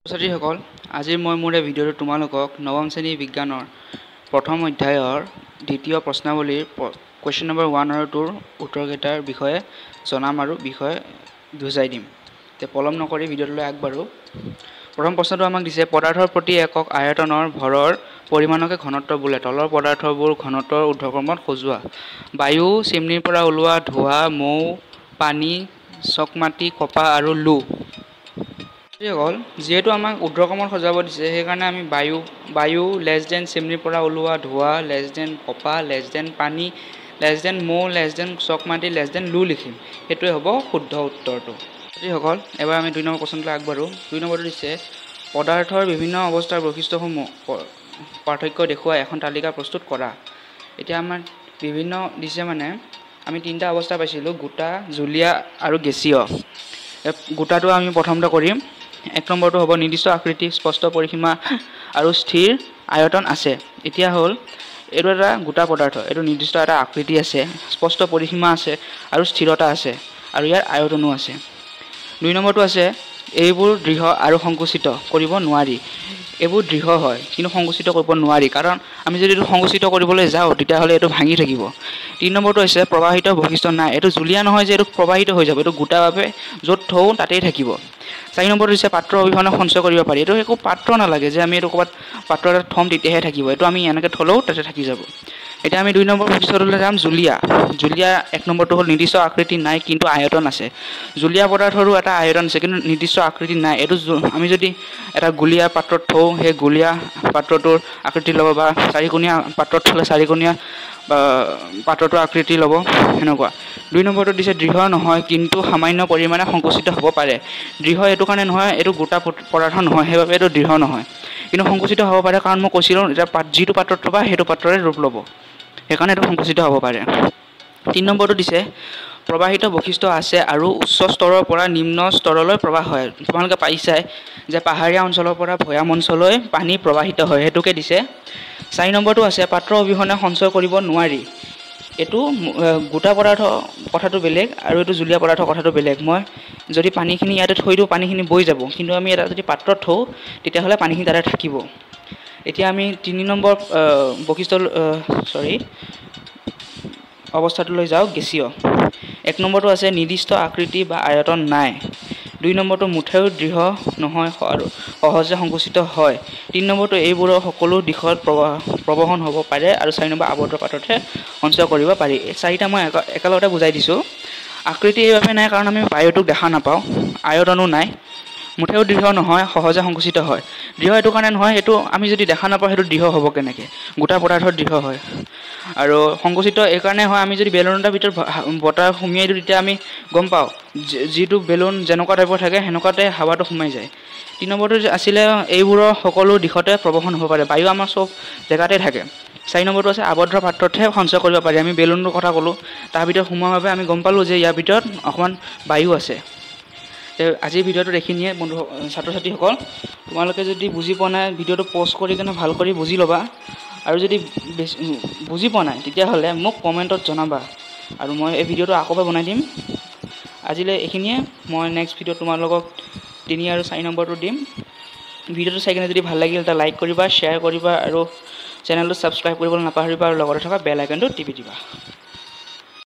ছাত্ৰীসকল আজি মই মোৰ এই ভিডিঅ'টো তোমালোকক নৱম শ্ৰেণী বিজ্ঞানৰ প্ৰথম অধ্যায়ৰ দ্বিতীয় প্ৰশ্নাৱলীৰ কুৱেশ্যন নম্বৰ 1 আৰু 2 ৰ উত্তৰকেইটাৰ বিষয়ে জনাম আৰু বিষয়ে বুজাই দিম। তে পলম নকৰি ভিডিঅ'টোলৈ আগবাঢ়ো। প্ৰথম প্ৰশ্নটো আমাক দিছে পদাৰ্থৰ প্ৰতি একক আয়তনৰ ভৰৰ পৰিমাণকে ঘনত্ব বোলে। তলৰ পদাৰ্থবোৰ ঘনত্বৰ ঊৰ্ধ্বক্ৰমত সজোৱা। বায়ু, চিমনিৰ পৰা ওলোৱা ধোঁৱা, মৌ, পানী, চকমাটি, কপাহ আৰু লো। যেহেতু আমাক ঊৰ্ধ্বক্ৰমত সজাব দিছে সেইকাৰণে আমি বায়ু লেছ দেন চিমনিৰ পৰা ওলোৱা ধোঁৱা লেছ দেন কপাহ লেছ দেন পানী লেছ দেন মৌ লেছ দেন চকমাটি লেছ দেন লো লিখিম। সেইটোৱে হ'ব শুদ্ধ উত্তৰটো। ছাত্ৰীসকল এবাৰ আমি 2 নম্বৰ প্ৰশ্নলৈ আগবাঢ়ো। 2 নম্বৰটো দিছে পদাৰ্থৰ বিভিন্ন অৱস্থাৰ বৈশিষ্ট্যসমূহ পাৰ্থক্য দেখুৱাই এখন তালিকা প্ৰস্তুত কৰা। এতিয়া আমাৰ বিভিন্ন দিছে মানে আমি 3টা অৱস্থা পাইছিলোঁ, গোটা, জুলীয়া আৰু গেছীয়। গোটাটো আমি প্ৰথমতে কৰিম। 1 নম্বৰটো হ'ব নিৰ্দিষ্ট আকৃতি, স্পষ্ট পৰিসীমা আৰু স্থিৰ আয়তন আছে। এতিয়া হ'ল এইটো এটা গোটা পদাৰ্থ, এইটো নিৰ্দিষ্ট এটা আকৃতি আছে, স্পষ্ট পৰিসীমা আছে আৰু স্থিৰতা আছে আৰু ইয়াৰ আয়তনো আছে। 2 নম্বৰটো আছে এইবোৰ দৃঢ় আৰু সংকুচিত কৰিব নোৱাৰি। এইবোৰ দৃঢ় হয় কিন্তু সংকুচিত কৰিব নোৱাৰি, কাৰণ আমি যদি এইটো সংকুচিত কৰিবলৈ যাওঁ তেতিয়াহ'লে এইটো ভাঙি থাকিব। 3 নম্বৰটো হৈছে প্ৰবাহিত বৈশিষ্ট্য নাই। এইটো জুলীয়া নহয় যে এইটো প্ৰবাহিত হৈ যাব, এইটো গোটা বাবে য'ত থওঁ তাতেই থাকিব। 4 নম্বৰটো হৈছে পাত্ৰ অবিহনে সঞ্চয় কৰিব পাৰি। এইটো একো পাত্ৰ নালাগে যে আমি এইটো ক'ৰবাত পাত্ৰ এটাত থ'ম তেতিয়াহে থাকিব, এইটো আমি এনেকৈ থ'লেও তাতে থাকি যাব। এতিয়া আমি 2 নম্বৰ বৈশিষ্ট্যটোলৈ যাম, জুলীয়া। 1 নম্বৰটো হ'ল নিৰ্দিষ্ট আকৃতি নাই কিন্তু আয়তন আছে। জুলীয়া পদাৰ্থৰো এটা আয়তন আছে কিন্তু নিৰ্দিষ্ট আকৃতি নাই। এইটো আমি যদি এটা গুলীয়া পাত্ৰত থওঁ সেই গুলীয়া পাত্ৰটোৰ আকৃতি ল'ব, বা 4-কোণীয়া পাত্ৰত থ'লে 4-কোণীয়া পাত্ৰটোৰ আকৃতি ল'ব, সেনেকুৱা। 2 নম্বৰটো দিছে দৃঢ় নহয় কিন্তু সামান্য পৰিমাণে সংকুচিত হ'ব পাৰে। দৃঢ় এইটো কাৰণে নহয়, এইটো গোটা পদাৰ্থ নহয় সেইবাবে এইটো দৃঢ় নহয়, কিন্তু সংকুচিত হ'ব পাৰে কাৰণ মই কৈছিলোঁ এতিয়া যিটো পাত্ৰত থ'বা সেইটো পাত্ৰৰে ৰূপ ল'ব, সেইকাৰণে এইটো সংকুচিত হ'ব পাৰে। 3 নম্বৰটো দিছে প্ৰবাহিত বৈশিষ্ট্য আছে আৰু উচ্চ স্তৰৰ পৰা নিম্ন স্তৰলৈ প্ৰৱাহ হয়। তোমালোকে পাইছাই যে পাহাৰীয়া অঞ্চলৰ পৰা ভৈয়াম অঞ্চললৈ পানী প্ৰৱাহিত হয়, সেইটোকে দিছে। 4 নম্বৰটো আছে পাত্ৰ অবিহনে সঞ্চয় কৰিব নোৱাৰি। এইটো গোটা পদাৰ্থ কথাটো বেলেগ আৰু এইটো জুলীয়া পদাৰ্থৰ কথাটো বেলেগ। মই যদি পানীখিনি ইয়াতে থৈ দিওঁ পানীখিনি বৈ যাব, কিন্তু আমি এটা যদি পাত্ৰত থওঁ তেতিয়াহ'লে পানীখিনি তাতে থাকিব। এতিয়া আমি 3 নম্বৰ অৱস্থাটোলৈ যাওঁ, গেছীয়। 1 নম্বৰটো আছে নিৰ্দিষ্ট আকৃতি বা আয়তন নাই। 2 নম্বৰটো মুঠেও দৃঢ় নহয় আৰু সহজে সংকুচিত হয়। 3 নম্বৰটো এইবোৰৰ সকলো দিশত প্ৰৱহন হ'ব পাৰে আৰু 4 নম্বৰ আবদ্ধ পাত্ৰতহে সঞ্চয় কৰিব পাৰি। এই 4টা মই একেলগতে বুজাই দিছোঁ। আকৃতি এইবাবে নাই কাৰণ আমি বায়ুটোক দেখা নাপাওঁ, আয়তনো নাই, মুঠেও দৃঢ় নহয়, সহজে সংকুচিত হয়। দৃঢ় এইটো কাৰণে নহয়, এইটো আমি যদি দেখা নাপাওঁ সেইটো দৃঢ় হ'ব কেনেকৈ, গোটা পদাৰ্থ দৃঢ় হয়। আৰু সংকুচিত এইকাৰণে হয়, আমি যদি বেলুন এটাৰ ভিতৰত বতাহ সুমিয়াই দিওঁ তেতিয়া আমি গম পাওঁ যিটো বেলুন যেনেকুৱা টাইপৰ থাকে সেনেকুৱাতে হাৱাটো সোমাই যায়। 3 নম্বৰটো আছিলে এইবোৰৰ সকলো দিশতে প্ৰৱহন হ'ব পাৰে। বায়ু আমাৰ চব জেগাতে থাকে। 4 নম্বৰটো আছে আবদ্ধ পাত্ৰতহে সঞ্চয় কৰিব পাৰি। আমি বেলুনটোৰ কথা ক'লোঁ, তাৰ ভিতৰত সোমোৱাৰ বাবে আমি গম পালোঁ যে ইয়াৰ ভিতৰত অকণমান বায়ু আছে। আজিৰ ভিডিঅ'টোত এইখিনিয়ে ছাত্ৰ ছাত্ৰীসকল। তোমালোকে যদি বুজি পোৱা নাই ভিডিঅ'টো প'জ কৰি কিনে ভাল কৰি বুজি ল'বা, আৰু যদি বুজি পোৱা নাই তেতিয়াহ'লে মোক কমেণ্টত জনাবা আৰু মই এই ভিডিঅ'টো আকৌ বনাই দিম। আজিলৈ এইখিনিয়ে। মই নেক্সট ভিডিঅ'ত তোমালোকক 3 আৰু 4 নম্বৰটো দিম। ভিডিঅ'টো চাই কিনে যদি ভাল লাগিল এটা লাইক কৰিবা, শ্বেয়াৰ কৰিবা আৰু চেনেলটো ছাবস্ক্ৰাইব কৰিবলৈ নাপাহৰিবা আৰু লগতে থকা বেল আইকনটো টিপি দিবা।